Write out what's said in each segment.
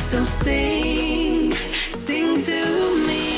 So sing, sing to me.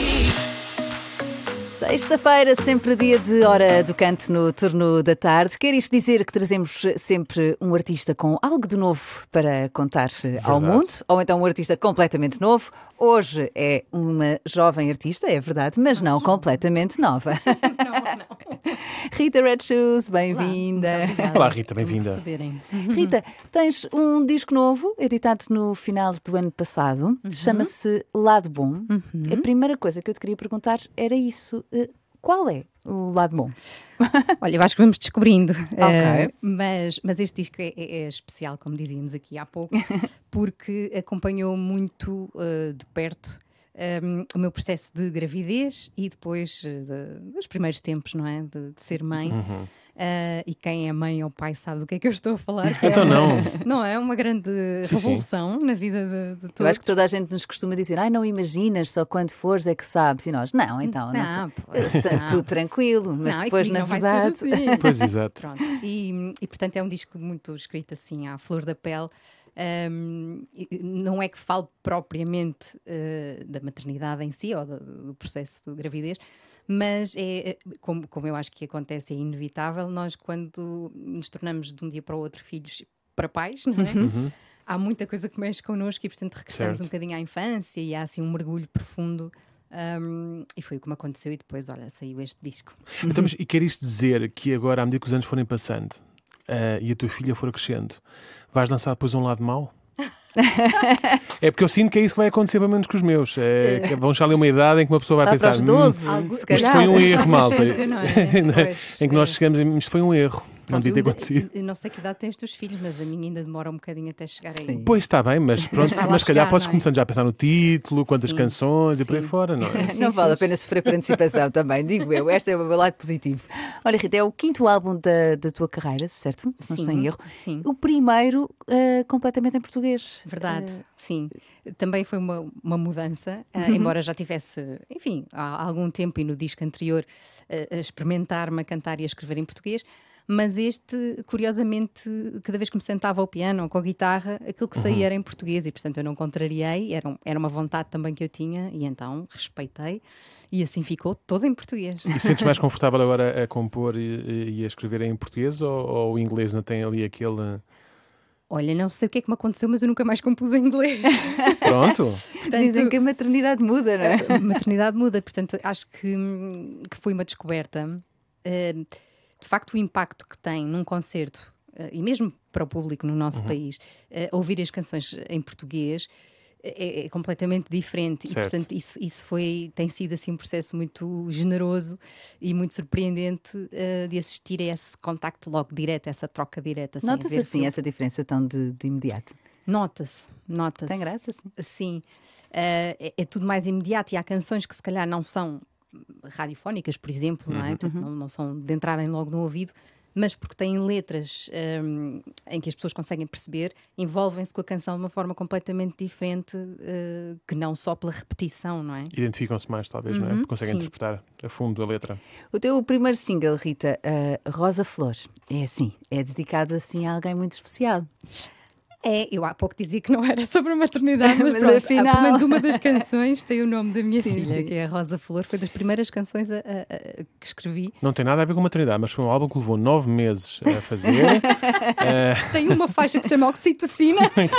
Sexta-feira, sempre dia de Hora do Canto no turno da tarde. Quer isto dizer que trazemos sempre um artista com algo de novo para contar ao mundo? Ou então um artista completamente novo? Hoje é uma jovem artista, é verdade, mas não completamente nova. Não. Rita Red Shoes, bem-vinda. Olá, Rita, bem-vinda. Rita, tens um disco novo, editado no final do ano passado, chama-se Lado Bom. A primeira coisa que eu te queria perguntar era isso. Qual é o Lado Bom? Olha, eu acho que vamos descobrindo. Ok. Mas este disco é especial, como dizíamos aqui há pouco, porque acompanhou muito de perto o meu processo de gravidez e depois dos primeiros tempos, não é? De ser mãe. E quem é mãe ou pai sabe do que é que eu estou a falar. Então não. Não é uma grande revolução na vida de todos. Eu acho que toda a gente nos costuma dizer, não imaginas, só quando fores é que sabes. E nós, não, está tudo tranquilo, mas não, depois, na verdade... Assim. Pois, exato. Pronto. E portanto é um disco muito escrito assim à flor da pele. Não é que fale propriamente da maternidade em si ou do processo de gravidez, mas é como eu acho que acontece, é inevitável. Nós, quando nos tornamos de um dia para o outro filhos para pais, não é? Há muita coisa que mexe connosco e portanto regressamos um bocadinho à infância e há assim um mergulho profundo. E foi o que me aconteceu e depois, olha, saiu este disco. Então, e quer isto dizer que agora, à medida que os anos forem passando e a tua filha for crescendo, vais lançar depois um lado mau? É porque eu sinto que é isso que vai acontecer, pelo menos com os meus. Que vão chegar ali uma idade em que uma pessoa vai pensar: 12, isto foi um erro, malta. Não é? Em que nós chegamos e isto foi um erro. Não Pronto, devia ter acontecido. Eu não sei que idade têm os teus filhos, mas a minha ainda demora um bocadinho até chegar aí. Pois está bem, mas pronto, Vai lá mas se calhar chegar, podes não é? começando já a pensar no título, quantas Sim, canções e por aí sim. fora, não é? Não vale a pena sofrer por antecipação também, digo eu. Este é o meu lado positivo. Olha, Rita, é o quinto álbum da tua carreira, certo? Se não estou em erro. Sim. O primeiro completamente em português. Verdade, sim. Também foi uma mudança, embora já tivesse, enfim, há algum tempo e no disco anterior a experimentar-me a cantar e a escrever em português. Mas este, curiosamente, cada vez que me sentava ao piano ou com a guitarra, aquilo que saía era em português e, portanto, eu não contrariei, era uma vontade também que eu tinha e então respeitei e assim ficou todo em português. E sentes mais confortável agora a compor e a escrever em português ou o inglês não tem ali aquele... Olha, não sei o que é que me aconteceu, mas eu nunca mais compus em inglês. Pronto. Portanto, Dizem que a maternidade muda, não é? a maternidade muda, portanto, acho que foi uma descoberta. De facto, o impacto que tem num concerto, e mesmo para o público no nosso país, ouvir as canções em português é completamente diferente. Certo. E, portanto, isso tem sido assim, um processo muito generoso e muito surpreendente de assistir a esse contacto logo direto, essa troca direta. Nota-se assim essa diferença tão de imediato? Nota-se. Tem graça, sim. Sim. É tudo mais imediato e há canções que se calhar não são radiofónicas, por exemplo, não é? Portanto, não são de entrarem logo no ouvido, mas porque têm letras em que as pessoas conseguem perceber, envolvem-se com a canção de uma forma completamente diferente, que não só pela repetição, não é? Identificam-se mais, talvez, não é? Porque conseguem interpretar a fundo a letra. O teu primeiro single, Rita, Rosa Flor, é assim, é dedicado assim a alguém muito especial. Eu há pouco dizia que não era sobre a maternidade, mas, Mas pronto, afinal... pelo menos uma das canções tem o nome da minha Sim, filha, sim. que é a Rosa Flor, foi das primeiras canções que escrevi. Não tem nada a ver com maternidade, mas foi um álbum que levou 9 meses a fazer. Tem uma faixa que se chama Oxitocina.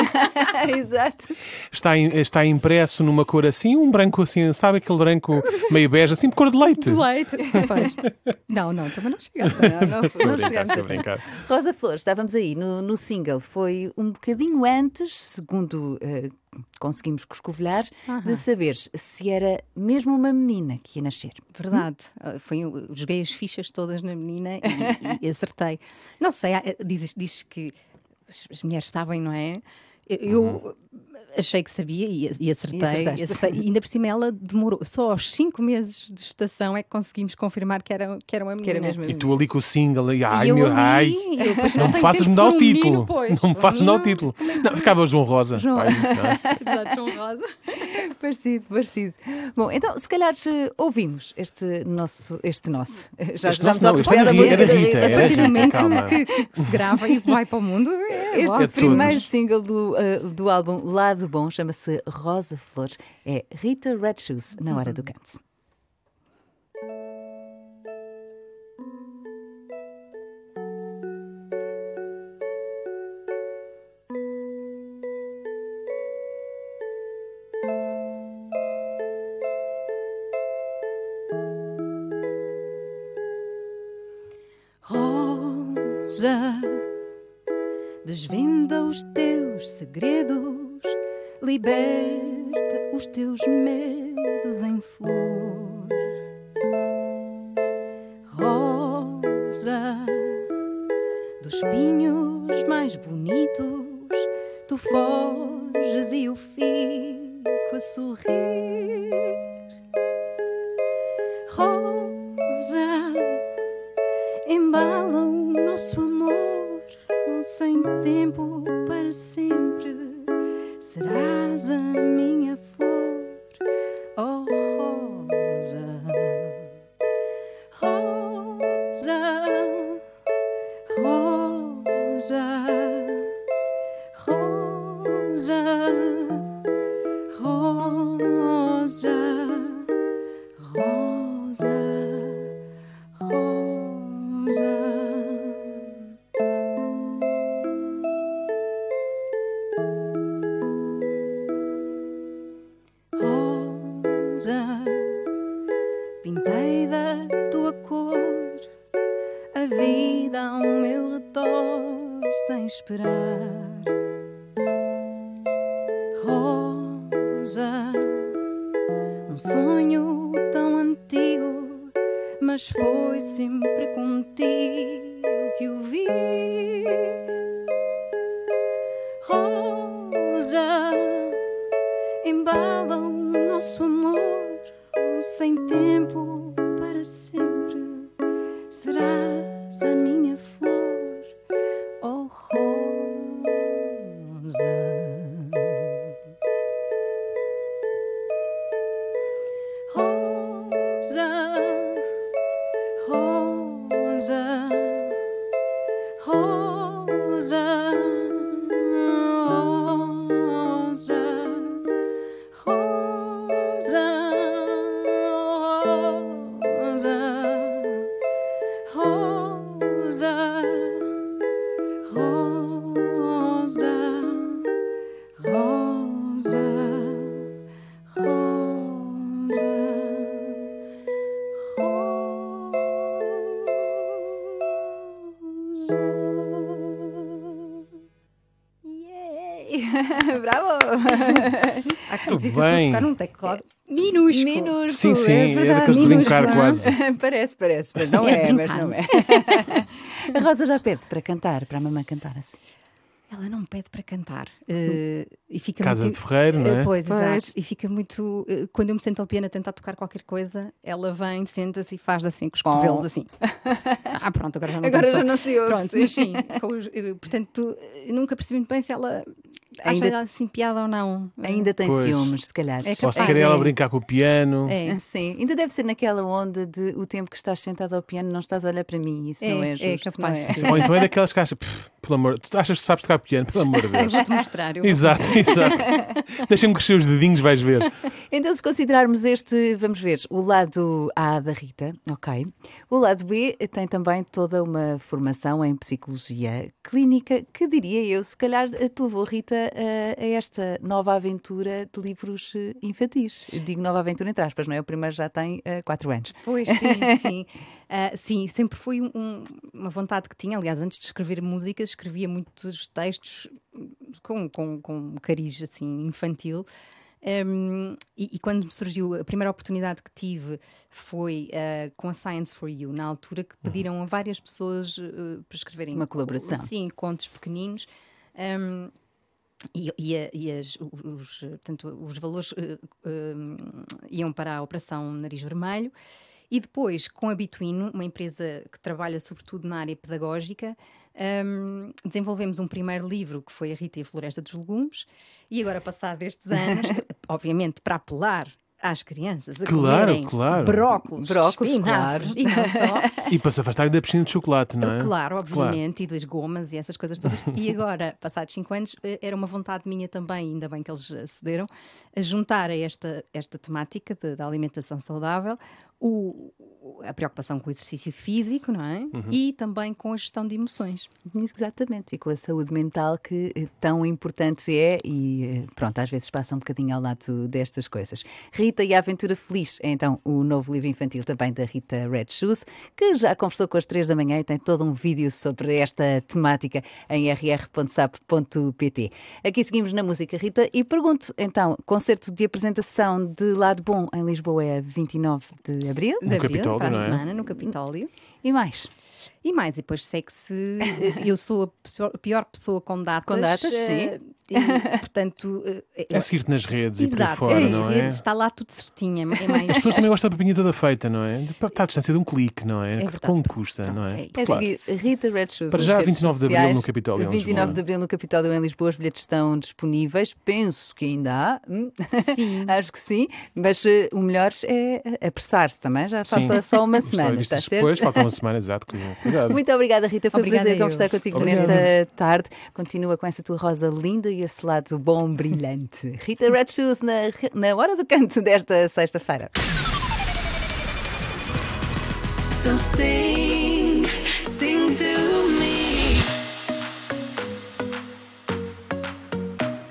Exato. Está impresso numa cor assim, um branco assim, sabe aquele branco meio bege, assim, de cor de leite. De leite. Pois. Não, também não chega. Não chegamos Estou a a brincar. Rosa Flor, estávamos aí no single, foi um bocadinho antes, segundo conseguimos escovilhar, de saberes se era mesmo uma menina que ia nascer. Verdade. Joguei as fichas todas na menina e acertei. Não sei, diz que as mulheres sabem, não é? Eu achei que sabia e acertei. E ainda por cima ela demorou. Só aos 5 meses de gestação é que conseguimos confirmar que era uma menina. Que era mesmo E tu ali com o single, e ai, E eu meu, ali, ai, eu, pois, não me tenho faças tempo mudar de o ser um título. menino, pois. Não me faças mudar o Menino, título. Não, ficava João Rosa. João- Pai, não é? Exato, João Rosa. Parecido. Bom, então, se calhar ouvimos este nosso. Este Já nosso me não, estou a este apropriar da era música Rita, da era Rita. Rita, A partir do momento calma. que se grava e vai para o mundo, Este é o todos. primeiro single do álbum Lado de bom, chama-se Rosa Flores. É Rita Red Shoes, na Hora do Canto. Rosa, desvenda os teus segredos, liberta os teus medos em flor. Rosa, dos espinhos mais bonitos, tu foges e eu fico a sorrir. Rosa, embala o nosso amor, sem tempo para sempre. Serás a minha flor, oh Rosa. Rosa, Rosa, Rosa, Rosa, Rosa, Rosa. Rosa, pintei da tua cor a vida ao meu redor sem esperar. Rosa, um sonho tão antigo, mas foi sempre contigo que o vi. Rosa, embala o nosso amor, sem tempo para sempre. Serás a minha flor, oh Rosa. Rosa, Rosa, Rosa, Rosa, Rosa, Rosa, Rosa, Rosa, Yay! Bravo! Há que Muito dizer que eu estou a bem. tocar num teclado minúsculo. Minúsculo, Sim, sim, é é verdade. daqueles de brincar quase. Parece, mas não É é, mas brincar. não é. A Rosa já pede para cantar, para a mamãe cantar assim. Ela não pede para cantar. E fica Casa muito... de Ferreiro, não é? Pois, Pois. exato. E fica muito... quando eu me sento ao piano a tentar tocar qualquer coisa, ela vem, senta-se e faz assim com os cotovelos, assim. Pronto, agora já não Agora tem já som. não se ouve. Pronto, mas sim. Portanto, eu nunca percebi muito bem se ela acha Ainda- assim piada ou não. Ainda tem Pois. ciúmes, se calhar. É Ou capaz. se quer ela É. brincar com o piano. É. Sim, ainda deve ser naquela onda de o tempo que estás sentado ao piano não estás a olhar para mim. Isso não é justo. capaz não de é? ser. Ou então é daquelas que achas, pelo amor, tu achas que sabes tocar piano, pelo amor de Eu Deus. vou-te mostrar. Exato. Deixa-me crescer os dedinhos, vais ver. Então, se considerarmos este, vamos ver, o lado A da Rita, ok. O lado B tem também toda uma formação em psicologia clínica, que diria eu, se calhar te levou, Rita, a esta nova aventura de livros infantis. Eu digo nova aventura entre aspas, não é? O primeiro já tem 4 anos. Pois, sim, sim. Sim, sempre foi uma vontade que tinha. Aliás, antes de escrever músicas, escrevia muitos textos com um cariz assim, infantil. E quando me surgiu, a primeira oportunidade que tive foi com a Science for You, na altura que pediram a várias pessoas para escreverem Uma colaboração. Sim, contos pequeninos. Portanto, os valores iam para a Operação Nariz Vermelho. E depois, com a Bituino, uma empresa que trabalha sobretudo na área pedagógica, desenvolvemos um primeiro livro que foi A Rita e a Floresta dos Legumes. E agora, passados estes anos, obviamente para apelar às crianças a Claro, comerem claro. brócolos, Brócolos, espinafres claro. e não só. E para se afastarem da piscina de chocolate, não é? Claro, obviamente, e das gomas e essas coisas todas. E agora, passados 5 anos, era uma vontade minha também, ainda bem que eles cederam, a juntar a esta temática da alimentação saudável a preocupação com o exercício físico, não é? E também com a gestão de emoções. Exatamente, e com a saúde mental que tão importante é e pronto, às vezes passa um bocadinho ao lado destas coisas. Rita e a Aventura Feliz é então o novo livro infantil também da Rita Red Shoes, que já conversou com as 3 da manhã e tem todo um vídeo sobre esta temática em rr.sap.pt. Aqui seguimos na música, Rita, e pergunto então, concerto de apresentação de Lado Bom em Lisboa é 29 de abril? De abril, Capitólio, para a não é? semana, no Capitólio. E mais? E mais, e depois segue-se. Eu sou a pior pessoa com datas. Com datas, sim. E, portanto. É seguir-te nas redes e por aí Exato, fora, nas não é? redes está lá tudo certinho. É mais. As pessoas também gostam da papinha toda feita, não é? Está à distância de um clique, não é? verdade. Como custa, não é? É É Claro. seguir Rita Red Shoes. Para nas já, redes 29 de abril sociais. no Capitólio, em 29 Lisboa. de abril no Capitólio em Lisboa, os bilhetes estão disponíveis. Penso que ainda há. Sim. Acho que sim. Mas o melhor é apressar-se também. Já Sim. passa só uma Só semana, vistas está certo? depois, falta uma semana, exato. Cuidado. Muito obrigada, Rita. Foi Obrigada um prazer eu. conversar contigo Obrigado. nesta tarde. Continua com essa tua rosa linda e esse lado bom, brilhante. Rita Red Shoes na Hora do Canto desta sexta-feira. So sing to